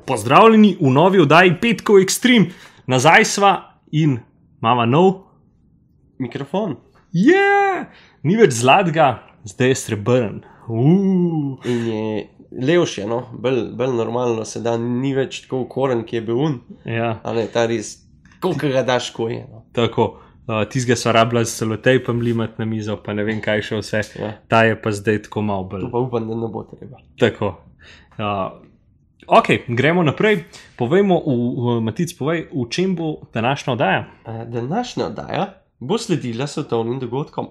Pozdravljeni v novi oddaji Petkov Extreme. Nazaj sva in imamo nov mikrofon. Ni več zlatega, zdaj je srebrn. In je levše, no? Bolj normalno se da, ni več tako koren, ki je bil un. Ja. A ne, ta res, koliko ga daš, ko je. No? Tako, tizga so rabila z selotejpom limati na mizo, pa ne vem kaj še vse. Ja. Ta je pa zdaj tako malo bolj. Tu pa upam, da ne bo treba. Tako. Ok, gremo naprej. Povejmo, Matic, povej, v čem bo današnja oddaja? Današnja oddaja bo sledila svetovnim dogodkom.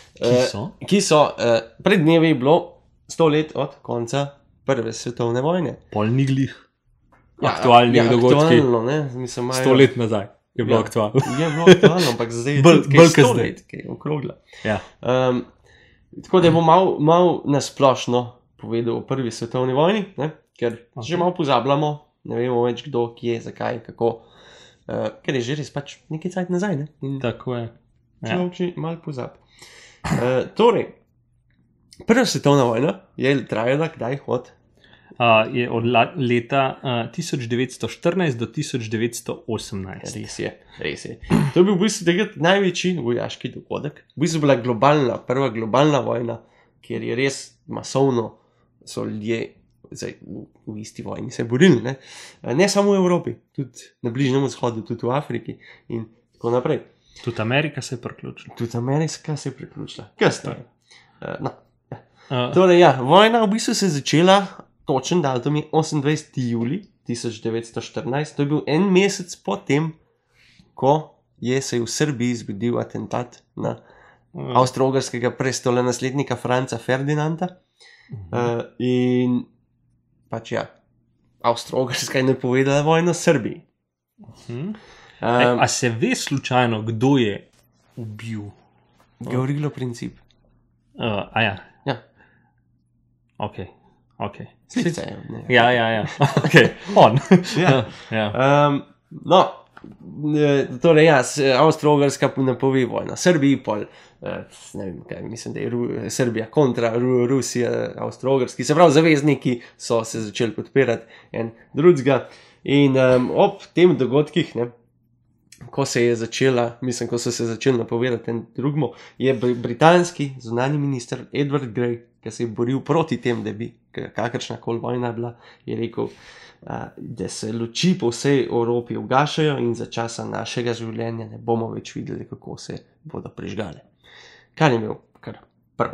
Ki so? Pred dnevi je bilo 100 let od konca prve svetovne vojne. Polni glih. Aktualni dogodki. Aktualno, ne? Mislim, 100 let nazaj je bilo aktualno. Je bilo aktualno, ampak zdaj je tudi 100 let, ki je okrogla. Ja. Tako da bo malo nasplošno povedal o prvi svetovni vojni, ne? Ker že malo pozabljamo, ne vemo več kdo, kje, zakaj, kako, ker je že res pač nekaj cajt nazaj, ne? In tako je. človek malo pozab. Torej, prva svetovna vojna je trajala kdaj od? Je od leta 1914 do 1918. Res je. To je bil v bistvu takrat največji vojaški dogodek. V bistvu bila prva globalna vojna, kjer je res masovno so ljudje v isti vojni se borili. Ne samo v Evropi, tudi na Bližnjem vzhodu, tudi v Afriki in tako naprej. Tudi Amerika se je priključila. Tudi Amerika se je priključila. Kasneje. Torej, ja, vojna v bistvu se je začela, točen datum je 28. juli 1914. To je bil en mesec po tem, ko se je v Srbiji zgodil atentat na avstro-ogrskega prestola naslednika Franca Ferdinanda. In pač ja, Avstro-Ogrska je napovedala vojno Srbiji. A se ve slučajno, kdo je ubil? Gavrilo Princip. Ja. Ok. Slice je. Ja. Ok, on. No, torej ja, Avstro-Ogrska napove vojno Srbiji, pol, ne vem kaj, mislim, da je Srbija kontra Rusija, Avstro-Ogrski, se pravi, zavezniki so se začeli podpirati en drugega in ob tem dogodkih, ne, ko so se začeli napovedati en drugemu, je britanski zunanji minister Edward Grey, ki se je boril proti tem, da bi kakršnakoli vojna bila, je rekel, da se luči po vsej Evropi ugašajo in za časa našega življenja ne bomo več videli, kako se bodo prižgale. Kar je imel kar prav.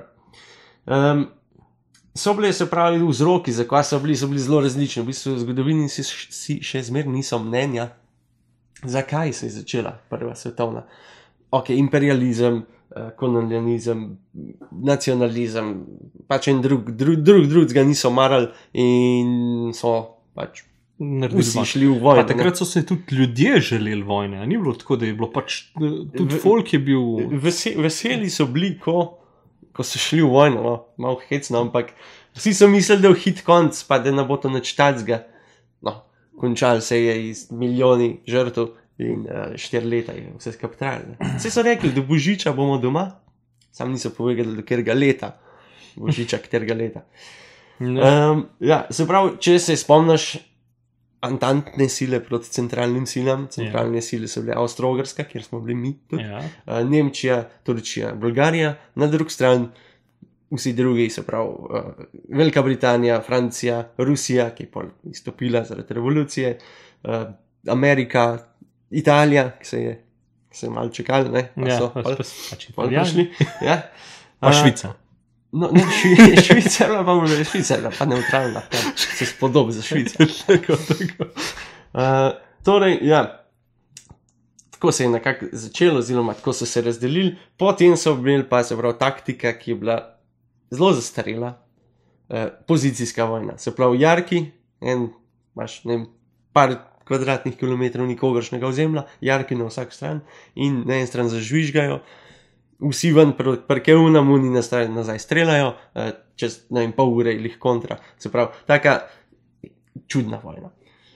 So bile, se pravi, vzroki, zakaj so bili zelo različni. V bistvu v zgodovini si še zmer niso mnenja, zakaj se je začela prva svetovna. Ok, imperializem, kolonializem, nacionalizem, pač en drugega niso marali in so pač vsi šli v vojno. Pa takrat so se tudi ljudje želeli vojne, ni bilo tako, da je bilo pač, tudi folk je bil... Veseli so bili, ko so šli v vojno, no, malo hecno, ampak vsi so mislili, da je hit konc, pa da ne bo to nič tacga. No, končal se je iz milijoni žrtev in 4 leta je vse skupaj trajalo. Vsi so rekli, do Božiča bomo doma, sam niso povedali, do katerega leta. Božiča, katerega leta. Ja, se pravi, če se spomniš antantne sile proti centralnim silam, centralne sile so bile Avstro-Ogrska, kjer smo bili mi tudi, Nemčija, Turčija, Bolgarija, na drug stran vsi drugi, se pravi Velika Britanija, Francija, Rusija, ki je pol izstopila zaradi revolucije, Amerika, Italija, ki se je malo čakali, ne? Pa prišli. Pa Švica. No, ne, Švica pa neutralna, se spodobi za Švico. Tako. Torej, ja, tako se je nekako začelo, oziroma tako so se razdelili, potem so bili pa, se pravi, taktika, ki je bila zelo zastarela, pozicijska vojna. Se pravi, jarki, imaš, ne vem, par kvadratnih kilometrov nikogaršnega ozemlja, jarki na vsak stran in na en stran zažvižgajo, vsi ven parkevna muni nazaj streljajo, čez, ne vem, pol ure ili kontra. Se pravi, taka čudna vojna.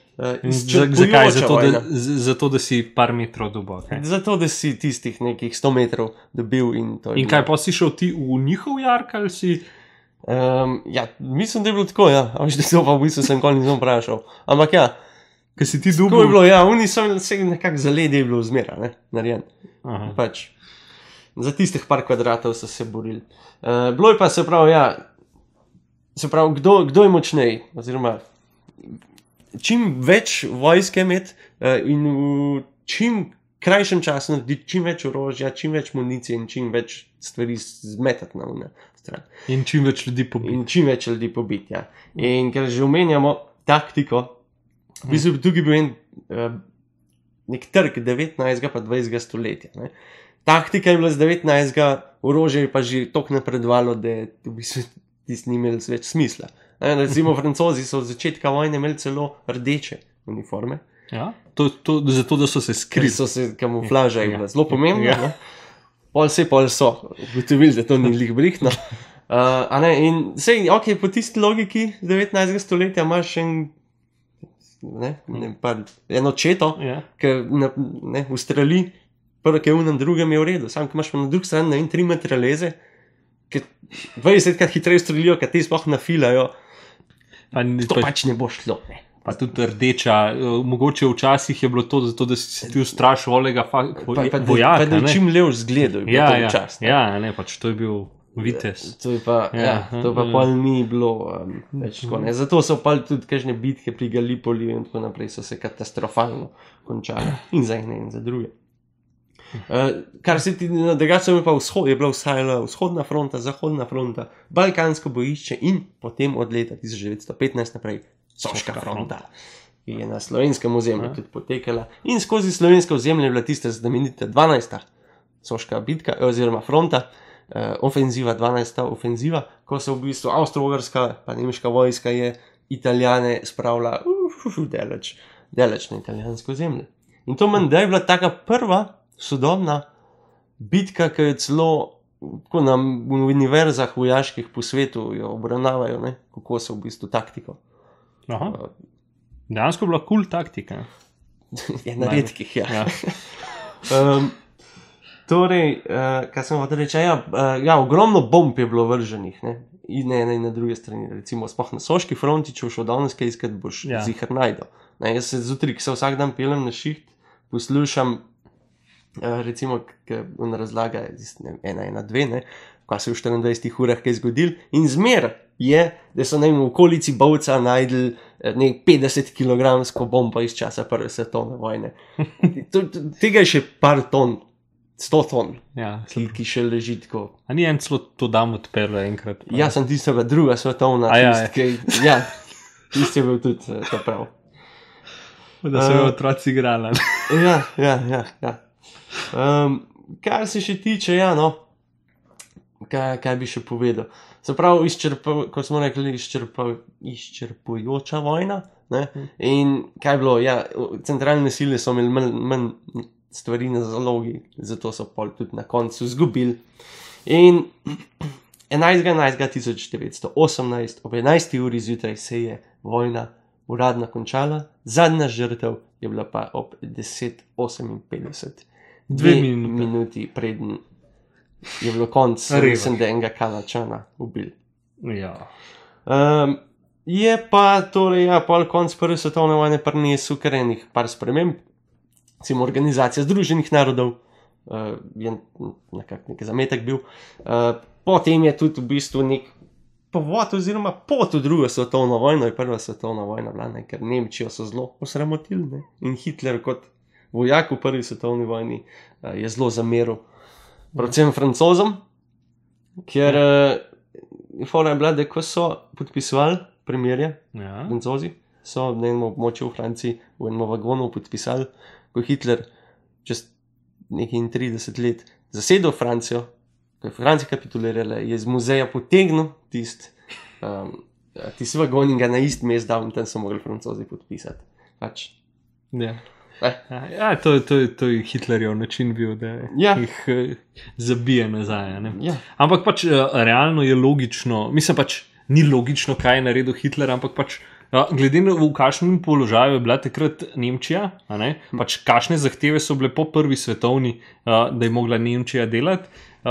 Zakaj? Zato, da si par metrov dobil. Okay? Zato, da si tistih nekih 100 metrov dobil in to je. In kaj, pa si šel ti v njihov jark ali si... Ja, mislim, da je bilo tako, ja. A veš, da to pa v bistvu sem nikoli nisem vprašal. Ampak ja, Ker si ti tako je dubil. bilo, ja, oni so se nekako zaledje je bilo zmera, ne, narejen. Aha. Pač, za tistih par kvadratov so se borili. Bilo je pa, se pravi, ja, kdo je močnej, oziroma čim več vojske imeti in v čim krajšem času narediti čim več orožja, čim več municije in čim več stvari zmetati na une stran. In čim več ljudi pobiti. In čim več ljudi pobiti, ja. In ker že omenjamo taktiko, v bistvu tukaj bil nek trg 19. pa 20. stoletja. Ne. Taktika je bila z 19. orožje je pa že toliko napredovalo, da je v bistvu tisti ni imel več smisla. Ne, recimo Francozi so od začetka vojne imeli celo rdeče uniforme. Ja? Zato, da so se Ker skrili. so se kamuflaža je bila zelo pomembna. Ja. Ne. Pol so ugotovili, da to ni glih brihtno. In sej, ok, po tisti logiki 19. stoletja imaš eno četo, Ja. ki ustreli, prvo, ki je v enem drugem je v redu, sam, ki imaš pa na drugi strani, ne vem, 3 metraleze, ki 20krat hitreje strelijo, ki ti sploh nafilajo, to pač ne bo šlo, ne. Pa tudi rdeča, mogoče včasih je bilo to zato, da si ti ustrašil olega vojaka. Pa da je čim levš zgledal, je Ja, to ja, včas. ja, ne, pač to je bil vitez. To je pa, to pa pol ni bilo več tako, ne. Zato so pol tudi kakšne bitke pri Gallipoli in tako naprej so se katastrofalno končale. In za ene in za druge. Kar se ti drugače je pa je bila vsajala vzhodna fronta, zahodna fronta, balkansko bojišče in potem od leta 1915 naprej Soška fronta, ki je na slovenskem ozemlju tudi potekala. In skozi slovensko ozemlje je bila tista znamenita 12. Soška bitka oziroma fronta, ofenziva, 12. ofenziva, ko so v bistvu Avstro-Ogrska pa nemška vojska je Italijane spravila daleč na italijansko zemlje. In to menda je bila taka prva sodobna bitka, ki jo celo tako na univerzah vojaških po svetu jo obravnavajo, ne, kako so v bistvu taktiko. Aha. Dejansko je bila kul taktika. Je na redkih, ja. Ja. Torej, kaj sem hotel reči, ogromno bomb je bilo vrženih, ne, in na ene in na druge strani, recimo sploh na Soški fronti, če boš od danes kaj iskat, boš ziher najdel. Ne, jaz se zjutraj, ki se vsak dan peljem na šiht, poslušam, recimo, ki on razlaga 112, ne, kaj se v 24 urah kaj zgodil in zmer je, da so v okolici Bovca najdel 50 kilogramsko bombo iz časa prve svetovne vojne. Tega je še par ton, 100 ton, Ja, ki še leži tako. a ni en celo to dam odprl enkrat? Pa. Ja, sem tistega druga svetovna, tisti je bil tudi to prav. Da so jo otroci igrali. Ja. Kar se še tiče, kaj bi še povedal. Se pravi, kot smo rekli, izčrpujoča vojna. Ne? In kaj je bilo? Ja, centralne sile so imeli manj stvari na zalogi, zato so pol tudi na koncu izgubili. In 11.11.1918 ob 11. uri zjutraj se je vojna uradno končala, zadnja žrtev je bila pa ob 10:58. 2 minuti preden je bilo konc, mislim, da enega Kanačana ubil. Ja. Je pa torej, pol konc prve svetovne vojne prinesel kar enih par sprememb. Recimo Organizacija Združenih narodov je nekak zametek bil. Potem je tudi v bistvu nek povod oziroma pot v drugo svetovno vojno, je prva svetovna vojna bila, ne, ker Nemčijo so zelo osramotili, ne, in Hitler kot vojak v prvi svetovni vojni je zelo zameril predvsem Francozom, ker fora je bila, da ko so podpisovali premirje, Francozi so na enem območju v Franciji v enem vagonu podpisali, ko je Hitler čez nekaj 30 let zasedel Francijo, ko je Francija kapitulirala, je iz muzeja potegnil tisti vagon in ga na isti mest dal in tam so mogli Francozi podpisati. Pač. Ja. Ja, to je Hitlerjev način bil, da jih zabije nazaj. Ne? Ja. Ampak pač realno je logično, mislim pač ni logično, kaj je naredil Hitler, ampak pač glede na v kakšnem položaju je bila takrat Nemčija, pač kakšne zahteve so bile po prvi svetovni, da je mogla Nemčija delati,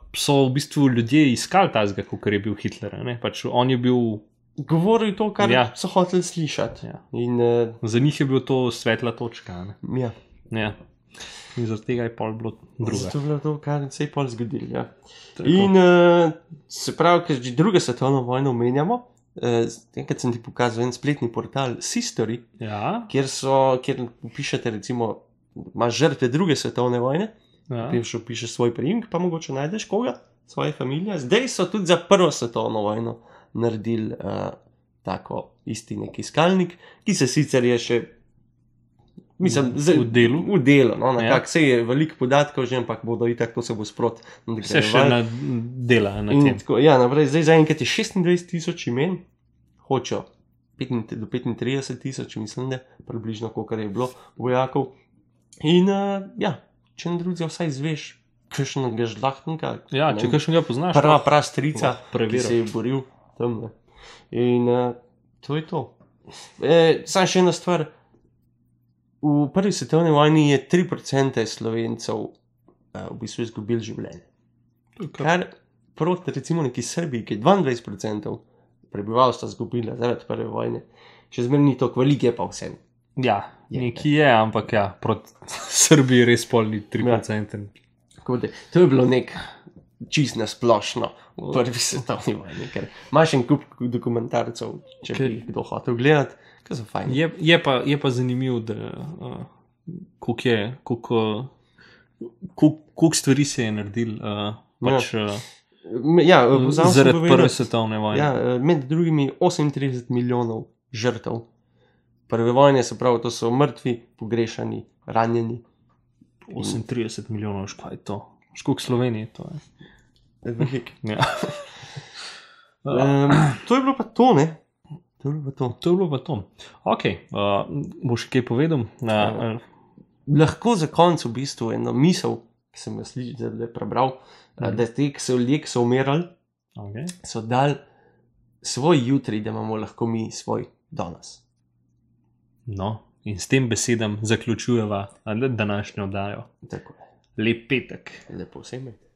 so v bistvu ljudje iskali tazga, kot je bil Hitler. Ne? Pač on je bil. Govoril to, kar so hoteli slišati. Ja. In, za njih je bil to svetla točka. Ne? ja. Ja. In zaradi tega je pol bilo druga. Zato je bilo to, kar se je pol zgodilo. Ja. Tako. In se pravi, ker že druga svetovna vojna omenjamo, enkrat sem ti pokazal en spletni portal Sistory, Ja. kjer pišete, recimo, imaš žrtve druge svetovne vojne, Ja. pišeš svoj priimek, pa mogoče najdeš koga, svoje familije. Zdaj so tudi za prvo svetovno vojno naredili tako isti neki iskalnik, ki se sicer je še mislim, v delu. V delu, no, Ja. nekako se je veliko podatkov že, ampak bodo itak to se bo sprot Se še dela na tem. Tako, ja, naprej, zdaj zaenkrat je 26,000 imen, hočejo do 35,000, mislim, da približno, koliko je bilo vojakov. In ja, če ne drugega, vsaj izveš, kakšnega žlahtnika. Ja, če kakšnega poznaš. Prva prastrica, ki preveril. se je boril tam. Ne. In to je to. Samo še ena stvar. V prvi svetovni vojni je 3% Slovencev v bistvu izgubili življenje. Kar proti recimo neki Srbiji, ki je 22% prebivalstva izgubila zaradi prve vojne, še zmeraj ni to veliko, je pa vsem. Ja, nekje je, ampak ja, proti Srbiji res polni 3%. Tako da, to je bilo nek čist nasplošno v prvi svetovni vojni, ker imaš en kup dokumentarcev, če bi jih kdo hotel gledati, ki so fajni. Je pa zanimivo, da koliko stvari se je naredil pač, zaradi prve svetovne vojne. Ja, med drugimi 38 milijonov žrtev prve vojne, se pravi, to so mrtvi, pogrešani, ranjeni. 38 milijonov, škaj je to? Školiko Slovenije to je? Veliko. Ja. To je bilo pa to, ne? To je bilo pa to. Ok, boš še kaj povedal? Lahko za konec v bistvu eno misel, ki sem jo slišal, da je prebral, da te, ki so ljudje, ki so umirali, so dali svoj jutri, da imamo lahko mi svoj danes. No, in s tem besedam zaključujeva današnjo oddajo. Tako je. Lep petek. Lepo se imejte.